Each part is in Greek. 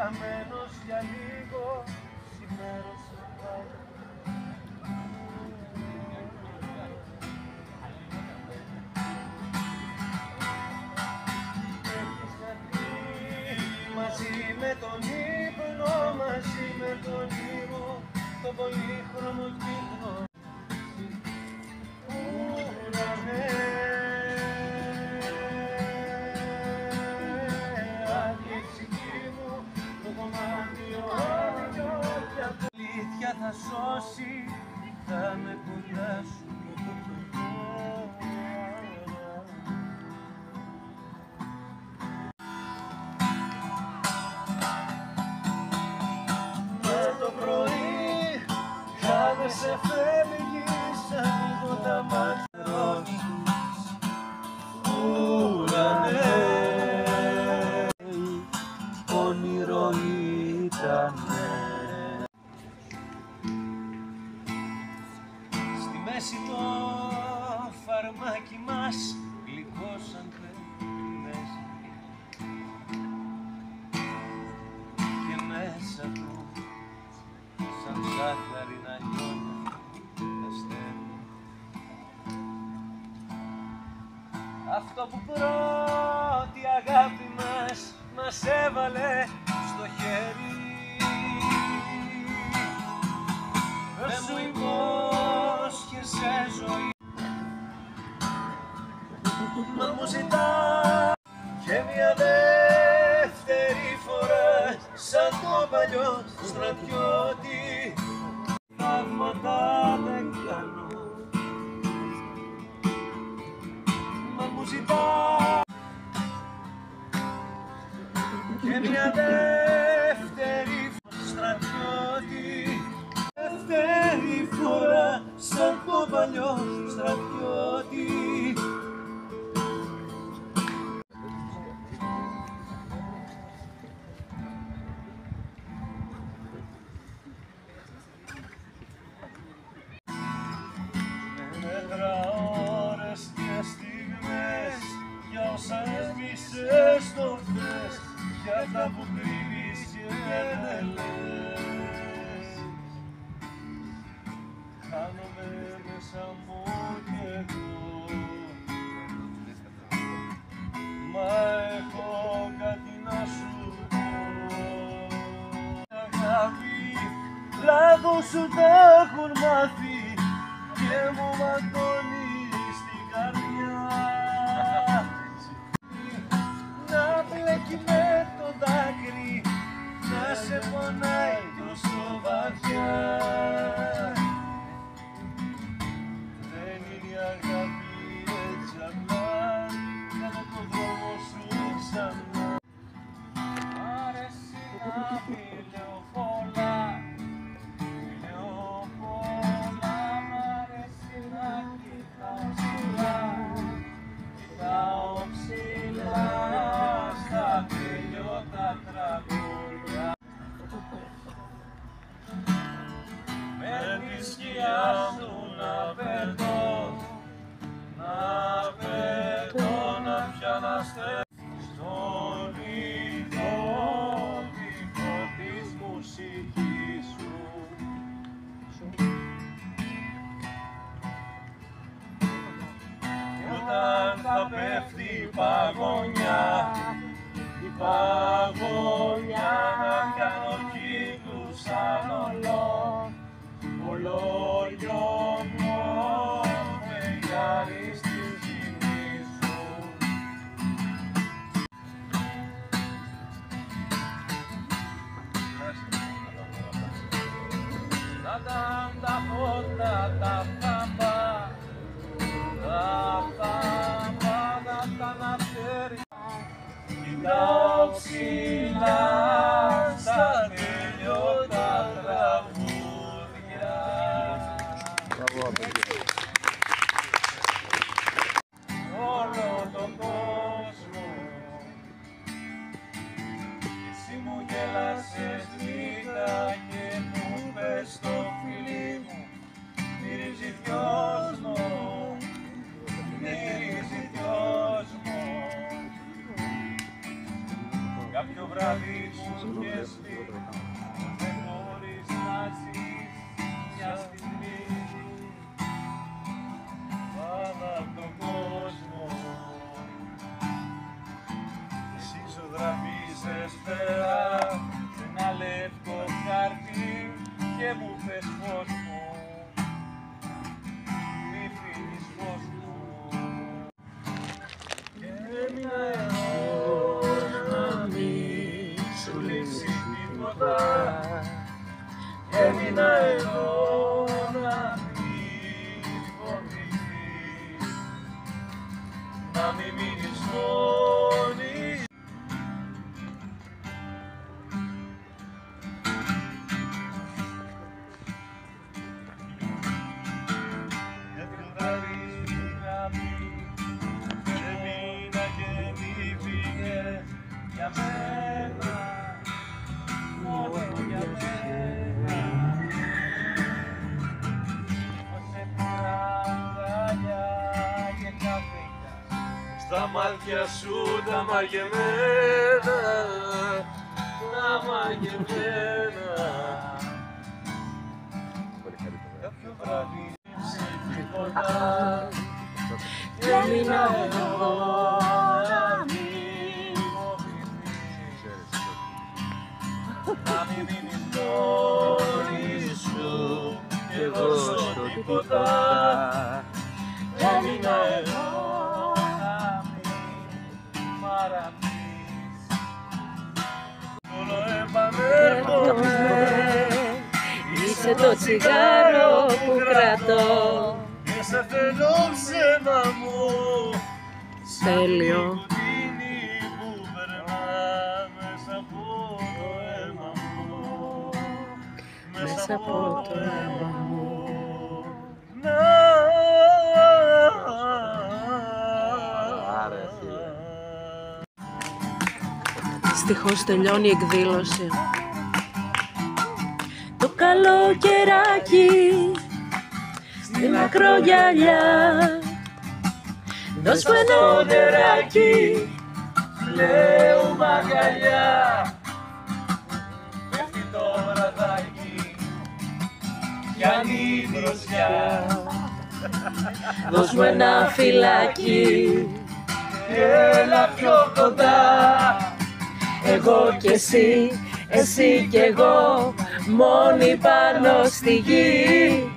χαμένος για λίγο, σημέρωσε πάλι. Έχεις χαθεί μαζί με τον ύπνο, μαζί με τον ήρω, το πολύχρωμο κύκνο. Ουρανέ, άδεια η ψυχή μου, το δωμάτιο άδειο κι από αλήθεια θα σώσει, θα με κοντά σου. Το πρωί χάνεσαι, φεύγεις, ανοίγω τα μάτια σου. Ουρανέ, όνειρο ήτανε. Στη μέση το φαρμάκι μας, γλυκό σαν πέτρινες, και μέσα του σαν ζάχαρη να λιώνει τα στέλνει. Αυτό που πρώτη αγάπη μας έβαλε στο χέρι, δεν μου υπόσχεσαι ζωή, μα μου ζητά και μια δεύτερη φορά σαν το παλιό στρατιώτη. Θαύματα δεν κάνω, μα μου ζητά και μια δεύτερη στρατιώτη. Δεύτερη φορά σαν το παλιό στρατιώτη. Ώρες και στιγμές για όσα έσβησες στο χθες, για αυτά που κρύβεις και δεν λες. Χάνομαι μέσα μου κι εγώ, μα έχω κάτι να σου πω. Αγάπη, λάθος σου τα έχουν μάθει και μου ματώνει στην καρδιά. Να μπλέκει με το δάκρυ, να σε πονάει τόσο βαθιά. Δεν είναι η αγάπη έτσι απλά, κάτω το δρόμο σου ξανά. Μ' αρέσει να μιλάω πολλά, στα τελειώτα τραγούδια. Με τη σκιά σου να περνώ, να πιάναστε στον ηχότυπο της μουσικής σου. Και όταν θα πέφτει η παγωνιά, να κάνω κύκλους σαν ολόγιομο φεγγάρι στη ζυγή σου. Να τα φώτα τα φάμπα, να τα αναφέρει. Κοιτάω ψηλά στα τελειώτα τραγούδια. Όλο τον κόσμο εσύ μου γέλασες λίγα και μου πες το φιλί μου, μυρίζει δυόσμο, μυρίζει δυόσμο. Κάποιο βράδυ μου είχες πει δεν μπορείς να ζεις μια στιγμή πάνω απ' τον κόσμο. Εσύ ζωγραφίζες πέρα σε ένα λευκό χάρτη και μου πες φως μου, μη φύγεις φως μου. Και έμεινα εδώ να μην σου λείψει τίποτα. Έμεινα εδώ να μην φοβηθείς, να μην μείνεις μόνη. Κάποιο βράδυ στην γραμμή έμεινα και μη φύγες για μένα, μόνο για μένα. Όσε αγκαλιά και καφέινα στα μάτια σου τα μαγεμένα, τα μαγεμένα. Κάποιο βράδυ σε τίποτα και έμεινα εδώ να μην φοβηθείς, να μην μείνεις μόνη σου κι εγώ στο τίποτα. Έμεινα εδώ να μην μ' αραπείς, όλο επανέρχομαι. Είσαι το τσιγάρο που κρατώ. Και σε θέλω ξένα μου. Τέλειο. Σαν κουτίνι που περνά μέσα από το αίμα μου. Μέσα από το αίμα μου. Δυστυχώς τελειώνει η εκδήλωση. Το καλοκαιράκι στην ακρογιαλιά, δώσ' μου ένα νεράκι, Λέω μαγκαλιά, πέφτει το βραδάκι, πιάνει η δροσιά. δώσ' μου ένα φυλάκι, Έλα πιο κοντά, εγώ κι εσύ, εσύ κι εγώ, μόνοι πάνω στη γη.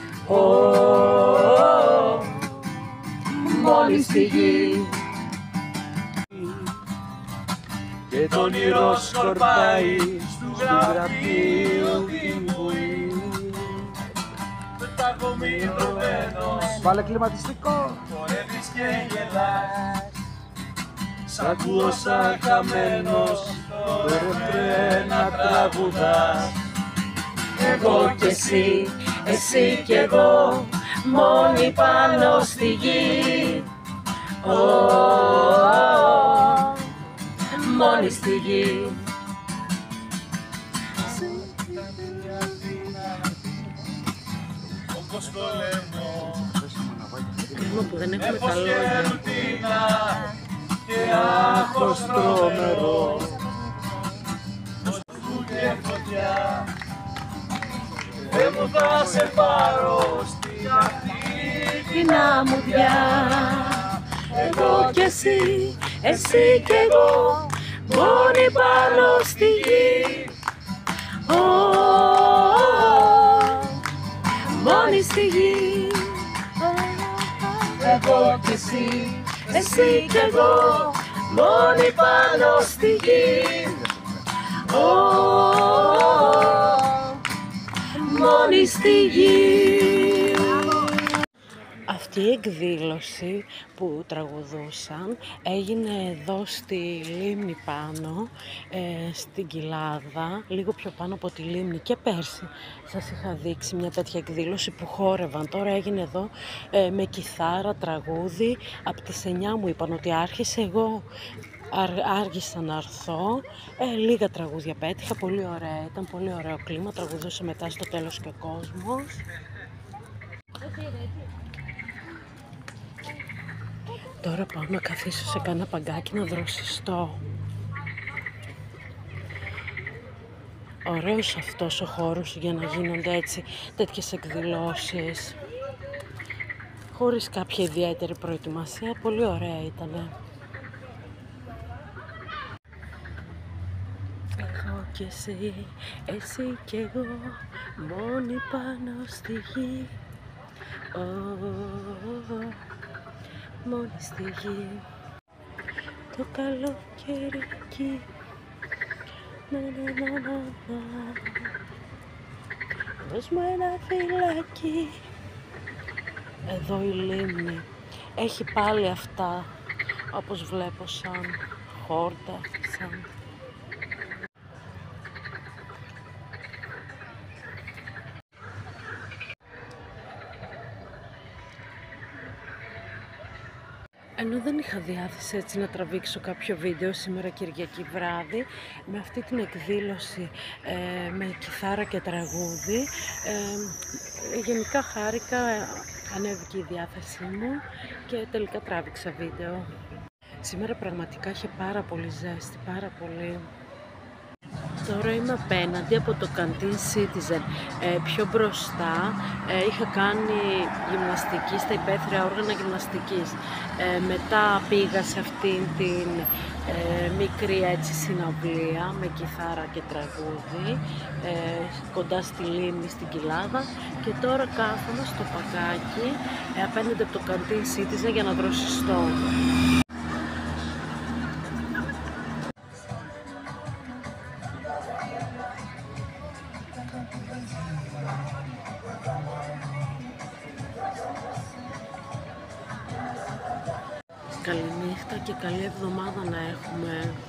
Μόνοι στη γη. και το όνειρο σκορπάει στου γραφείο την βουή. Πεταγωμιδρωμένος, Βάλε κλιματιστικό. χορεύεις και γελάς. Σ' ακούω σαν χαμένος το ρεφρέν να τραγουδάς. Εγώ κι εσύ, εσύ κι εγώ, μόνοι πάνω στη γη. Μόνοι στη γη. Όπως το λαιμό, Κρίμα που δεν έχουμε τα έφος και λόγια. ρουτίνα και άγχος τρομερό. Σου και φωτιά, δεν μου θα σε πάρω στην αυτή Την αμμουδιά. Εγώ κι εσύ, εσύ κι εγώ, μόνοι πάνω στη γη. Μόνοι στη γη. Εγώ κι εσύ, εσύ κι εγώ, μόνοι πάνω στη γη. Μόνοι στη γη. Αυτή η εκδήλωση που τραγουδούσαν έγινε εδώ στη λίμνη πάνω, στην Κοιλάδα, λίγο πιο πάνω από τη λίμνη, και πέρσι σας είχα δείξει μια τέτοια εκδήλωση που χόρευαν. Τώρα έγινε εδώ με κιθάρα, τραγούδι. Από τις 9 μου είπαν ότι άρχισε, εγώ άργησα να έρθω, λίγα τραγούδια πέτυχα, πολύ ωραία, ήταν πολύ ωραίο κλίμα, τραγουδούσε μετά στο τέλος και ο κόσμος. Τώρα πάω να καθίσω σε κάνα παγκάκι να δροσιστώ. Ωραίος αυτός ο χώρος για να γίνονται έτσι τέτοιες εκδηλώσεις. Χωρίς κάποια ιδιαίτερη προετοιμασία, πολύ ωραία ήτανε. Εγώ και εσύ κι εγώ, μόνοι πάνω στη γη. Μόνοι στη γη. Το καλοκαίρι εκεί. Δώσ' μου ένα φυλάκι. Εδώ η λίμνη έχει πάλι αυτά, όπως βλέπω, σαν χόρτα, σαν... Ενώ δεν είχα διάθεση έτσι να τραβήξω κάποιο βίντεο σήμερα Κυριακή βράδυ, με αυτή την εκδήλωση με κιθάρα και τραγούδι, γενικά χάρηκα, ανέβηκε η διάθεσή μου και τελικά τράβηξα βίντεο. Σήμερα πραγματικά είχε πάρα πολύ ζέστη, πάρα πολύ. Τώρα είμαι απέναντι από το Canteen Citizen, πιο μπροστά. Είχα κάνει γυμναστική στα υπαίθρια όργανα γυμναστικής. Μετά πήγα σε αυτήν την μικρή έτσι συναυλία με κιθάρα και τραγούδι, κοντά στη λίμνη στην Κοιλάδα, και τώρα κάθομαι στο πακάκι απέναντι από το Canteen Citizen για να δροσιστώ. Καληνύχτα και καλή εβδομάδα να έχουμε.